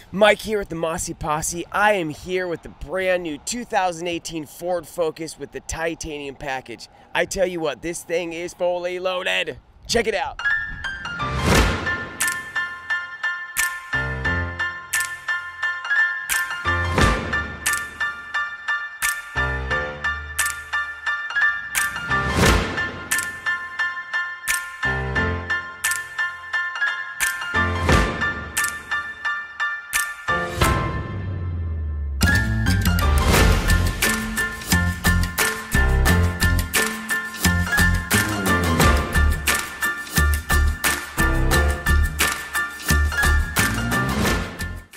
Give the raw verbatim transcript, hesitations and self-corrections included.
Mike here with the Mossy Posse. I am here with the brand new two thousand eighteen Ford Focus with the titanium package. I tell you what, this thing is fully loaded. Check it out.